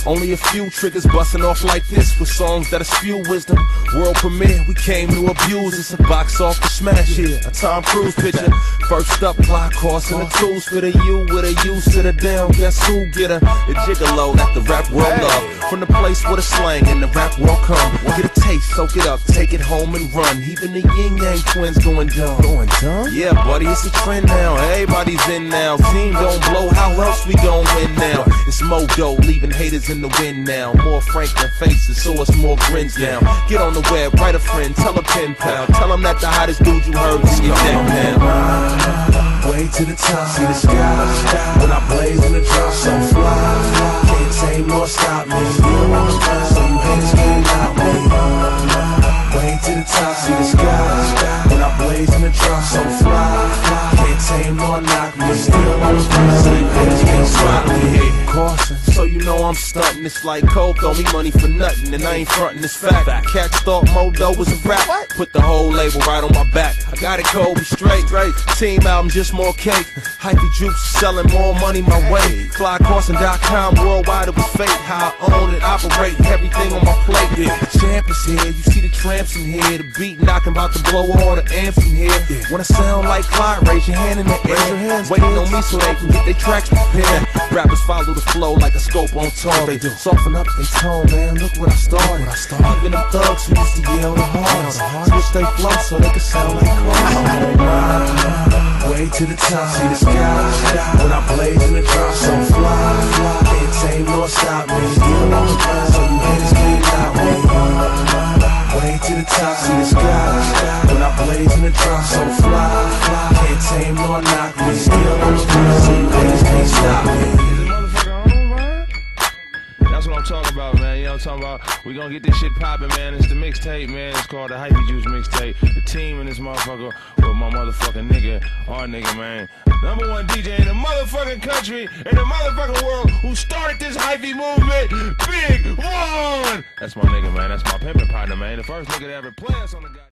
Only a few triggers busting off like this with songs that spew wisdom. World premiere, we came to abuse. It's a box office smash here, a Tom Cruise picture. First up, fly course and the tools for the U with a U to the down. Guess who get her? The gigolo that the rap world love. From the place where the slang and the rap world come. Get a taste, soak it up, take it home and run. Even the yin yang twins going dumb. Going dumb? Yeah, buddy, it's a trend now. Everybody's in now. Team don't blow, how else we gon' win now? It's Modo, leaving haters in the wind now. More Franklin faces, so it's more grins now. Get on the web, write a friend, tell a pen pal. Tell them that the hottest dude you heard is get down now. Way to the top, see the sky. When I blaze in the drop, so fly. Can't tame nor stop me. So you haters can't knock me. Way to the top, see the sky. When I blaze in the drop, so fly. Can't tame nor knock me. Still on the front, so you haters can't stop me. Caution, so you know I'm stunting. It's like Coke, owe me money for nothing, and I ain't frontin', it's fact. Cats thought Modo was a rap. Put the whole label right on my back. I got it cold, we straight. Team album, just more cake. Hyphy Juice selling more money my way. FlyCarson.com, worldwide it was fake. How I own and operate, everything on my plate. Yeah, the champ is here, you see the tramps in here. The beat knocking about to blow all the amps in here. Wanna sound like Clyde, raise your hand in the air. Waiting on me so they can get their tracks prepared. Rappers follow the flow like a scope on tour. They do soften up their tone, man. Look what I started. Even them thugs who used to yell the hardest. Switch they flow so they can sound like cars. Way to the top, see the sky. When I blaze in the drop, so fly. Can't tame nor stop me. Still on the grind, so you haters can't knock me. Way to the top, see the sky. When I blaze in the drop, so fly. Can't tame nor knock me. Still on the grind, so you haters can't stop me. That's what I'm talking about, man. You know what I'm talking about? We gonna get this shit poppin', man. It's the mixtape, man. It's called the Hyphy Juice mixtape. The team in this motherfucker with my motherfucking nigga, our nigga, man. #1 DJ in the motherfucking country, in the motherfucking world, who started this hyphy movement, Big One. That's my nigga, man. That's my pimpin' partner, man. The first nigga to ever play us on the goddamn.